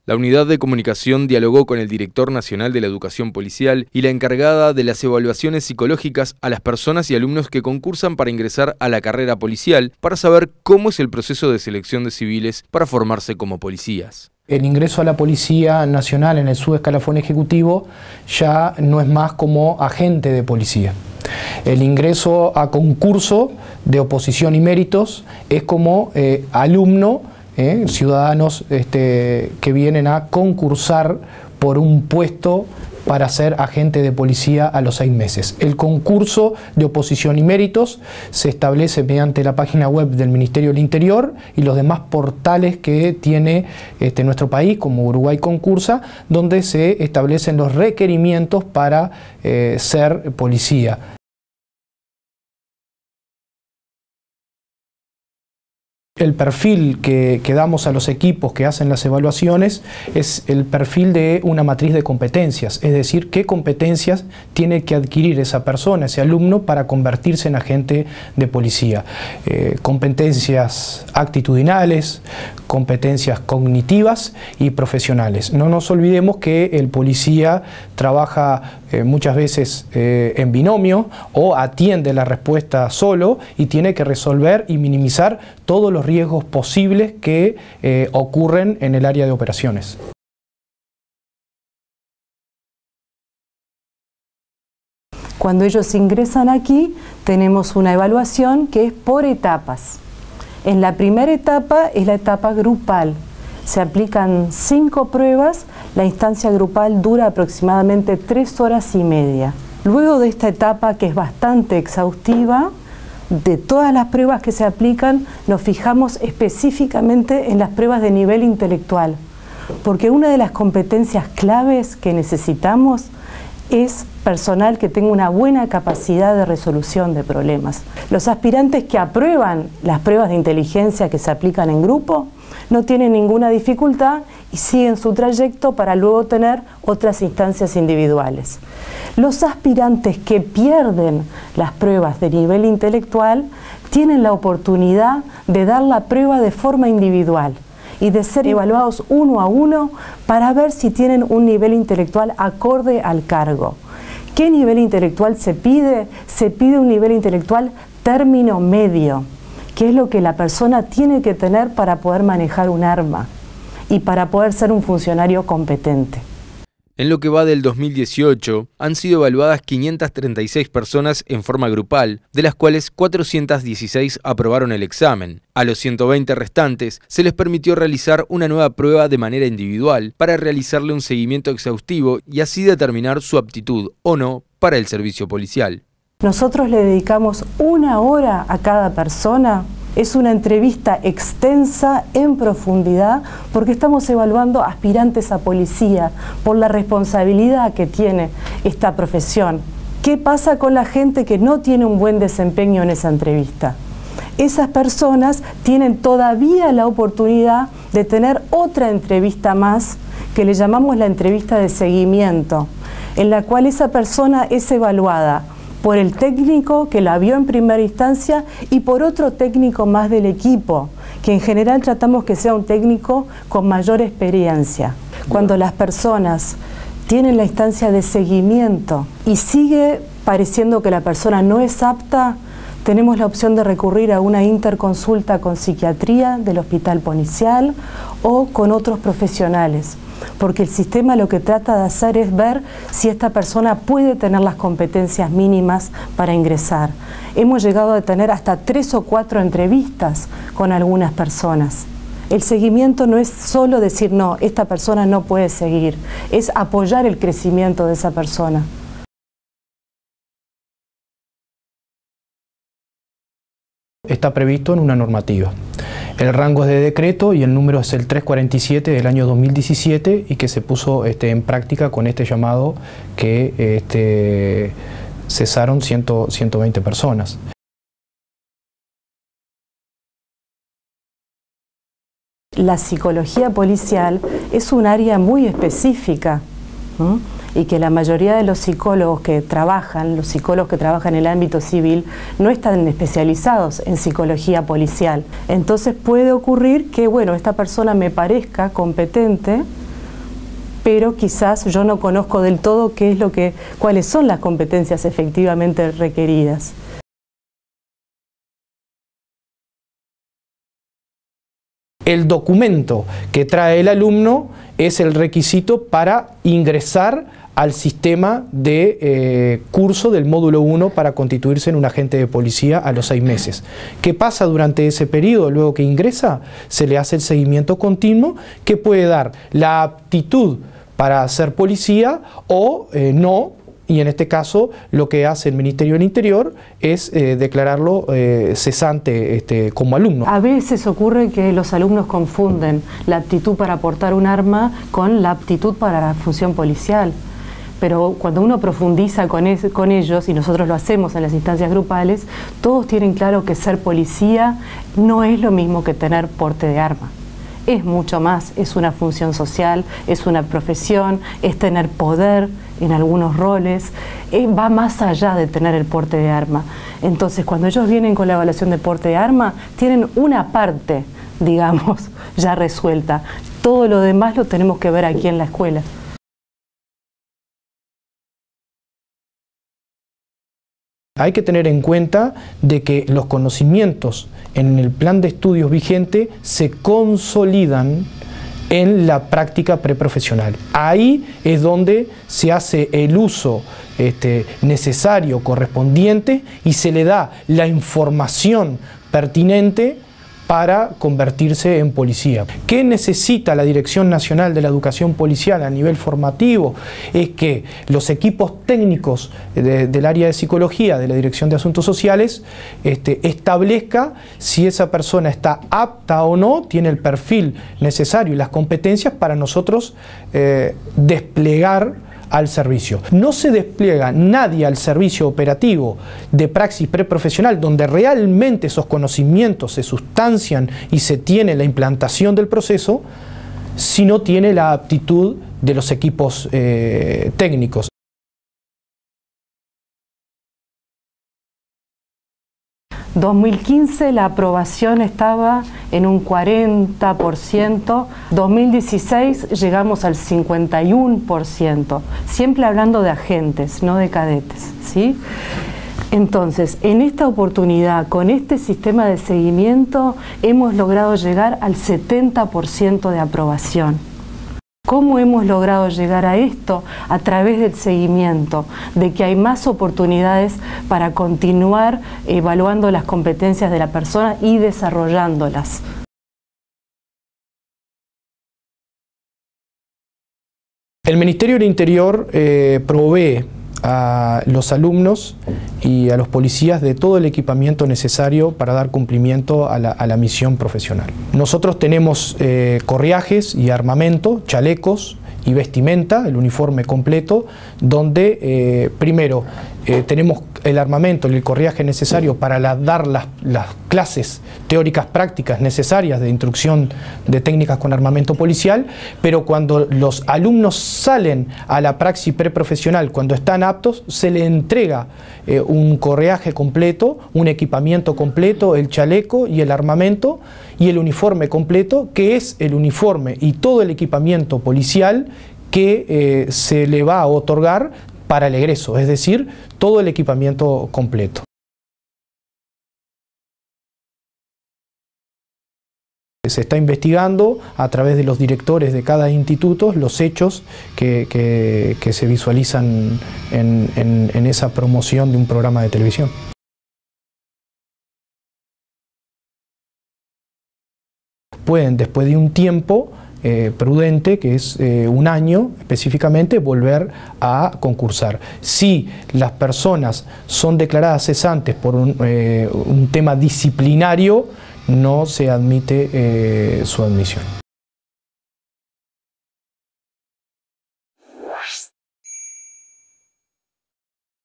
La unidad de comunicación dialogó con el director nacional de la educación policial y la encargada de las evaluaciones psicológicas a las personas y alumnos que concursan para ingresar a la carrera policial para saber cómo es el proceso de selección de civiles para formarse como policías. El ingreso a la Policía Nacional en el subescalafón ejecutivo ya no es más como agente de policía. El ingreso a concurso de oposición y méritos es como alumno, ciudadanos que vienen a concursar por un puesto para ser agente de policía a los 6 meses. El concurso de oposición y méritos se establece mediante la página web del Ministerio del Interior y los demás portales que tiene nuestro país, como Uruguay Concursa, donde se establecen los requerimientos para ser policía. El perfil que damos a los equipos que hacen las evaluaciones es el perfil de una matriz de competencias, es decir, qué competencias tiene que adquirir esa persona, ese alumno, para convertirse en agente de policía. Competencias actitudinales, competencias cognitivas y profesionales. No nos olvidemos que el policía trabaja muchas veces en binomio o atiende la respuesta solo y tiene que resolver y minimizar todos los riesgos posibles que ocurren en el área de operaciones. Cuando ellos ingresan aquí, tenemos una evaluación que es por etapas. En la primera etapa es la etapa grupal. Se aplican 5 pruebas, la instancia grupal dura aproximadamente 3 horas y media. Luego de esta etapa, que es bastante exhaustiva, de todas las pruebas que se aplican, nos fijamos específicamente en las pruebas de nivel intelectual, porque una de las competencias claves que necesitamos es personal que tenga una buena capacidad de resolución de problemas. Los aspirantes que aprueban las pruebas de inteligencia que se aplican en grupo no tienen ninguna dificultad y siguen su trayecto para luego tener otras instancias individuales. Los aspirantes que pierden las pruebas de nivel intelectual tienen la oportunidad de dar la prueba de forma individual y de ser evaluados uno a uno para ver si tienen un nivel intelectual acorde al cargo. ¿Qué nivel intelectual se pide? Se pide un nivel intelectual término medio, que es lo que la persona tiene que tener para poder manejar un arma y para poder ser un funcionario competente. En lo que va del 2018, han sido evaluadas 536 personas en forma grupal, de las cuales 416 aprobaron el examen. A los 120 restantes se les permitió realizar una nueva prueba de manera individual para realizarle un seguimiento exhaustivo y así determinar su aptitud o no para el servicio policial. Nosotros le dedicamos 1 hora a cada persona. Es una entrevista extensa, en profundidad, porque estamos evaluando aspirantes a policía por la responsabilidad que tiene esta profesión. ¿Qué pasa con la gente que no tiene un buen desempeño en esa entrevista? Esas personas tienen todavía la oportunidad de tener otra entrevista más, que le llamamos la entrevista de seguimiento, en la cual esa persona es evaluada por el técnico que la vio en primera instancia y por otro técnico más del equipo, que en general tratamos que sea un técnico con mayor experiencia. Cuando las personas tienen la instancia de seguimiento y sigue pareciendo que la persona no es apta, tenemos la opción de recurrir a una interconsulta con psiquiatría del hospital policial o con otros profesionales, porque el sistema lo que trata de hacer es ver si esta persona puede tener las competencias mínimas para ingresar. Hemos llegado a tener hasta 3 o 4 entrevistas con algunas personas. El seguimiento no es solo decir, no, esta persona no puede seguir, es apoyar el crecimiento de esa persona. Está previsto en una normativa. El rango es de decreto y el número es el 347 del año 2017 y que se puso en práctica con este llamado que cesaron 120 personas. La psicología policial es un área muy específica, ¿no? Y que la mayoría de los psicólogos que trabajan en el ámbito civil, no están especializados en psicología policial. Entonces puede ocurrir que, bueno, esta persona me parezca competente, pero quizás yo no conozco del todo cuáles son las competencias efectivamente requeridas. El documento que trae el alumno es el requisito para ingresar al sistema de curso del módulo 1 para constituirse en un agente de policía a los 6 meses. ¿Qué pasa durante ese periodo? Luego que ingresa, se le hace el seguimiento continuo que puede dar la aptitud para ser policía o no. Y en este caso lo que hace el Ministerio del Interior es declararlo cesante como alumno. A veces ocurre que los alumnos confunden la aptitud para portar un arma con la aptitud para la función policial. Pero cuando uno profundiza con ellos, y nosotros lo hacemos en las instancias grupales, todos tienen claro que ser policía no es lo mismo que tener porte de arma. Es mucho más, es una función social, es una profesión, es tener poder en algunos roles, va más allá de tener el porte de arma. Entonces, cuando ellos vienen con la evaluación de porte de arma, tienen una parte, digamos, ya resuelta. Todo lo demás lo tenemos que ver aquí en la escuela. Hay que tener en cuenta de que los conocimientos en el plan de estudios vigente se consolidan en la práctica preprofesional. Ahí es donde se hace el uso necesario, correspondiente, y se le da la información pertinente para convertirse en policía. ¿Qué necesita la Dirección Nacional de la Educación Policial a nivel formativo? Es que los equipos técnicos del área de psicología, de la Dirección de Asuntos Sociales, establezca si esa persona está apta o no, tiene el perfil necesario y las competencias para nosotros desplegar al servicio. No se despliega nadie al servicio operativo de praxis preprofesional donde realmente esos conocimientos se sustancian y se tiene la implantación del proceso si no tiene la aptitud de los equipos técnicos. En 2015 la aprobación estaba en un 40%, 2016 llegamos al 51%, siempre hablando de agentes, no de cadetes, ¿sí? Entonces, en esta oportunidad, con este sistema de seguimiento, hemos logrado llegar al 70% de aprobación. ¿Cómo hemos logrado llegar a esto? A través del seguimiento, de que hay más oportunidades para continuar evaluando las competencias de la persona y desarrollándolas. El Ministerio del Interior provee a los alumnos y a los policías de todo el equipamiento necesario para dar cumplimiento a la misión profesional. Nosotros tenemos correajes y armamento, chalecos y vestimenta, el uniforme completo, donde primero tenemos el armamento y el correaje necesario para dar las clases teóricas prácticas necesarias de instrucción de técnicas con armamento policial, pero cuando los alumnos salen a la praxis preprofesional, cuando están aptos, se les entrega un correaje completo, un equipamiento completo, el chaleco y el armamento y el uniforme completo, que es el uniforme y todo el equipamiento policial que se le va a otorgar para el egreso, es decir, todo el equipamiento completo. Se está investigando a través de los directores de cada instituto los hechos que se visualizan en esa promoción de un programa de televisión. Pueden, después de un tiempo prudente, que es un año específicamente, volver a concursar. Si las personas son declaradas cesantes por un tema disciplinario, no se admite su admisión.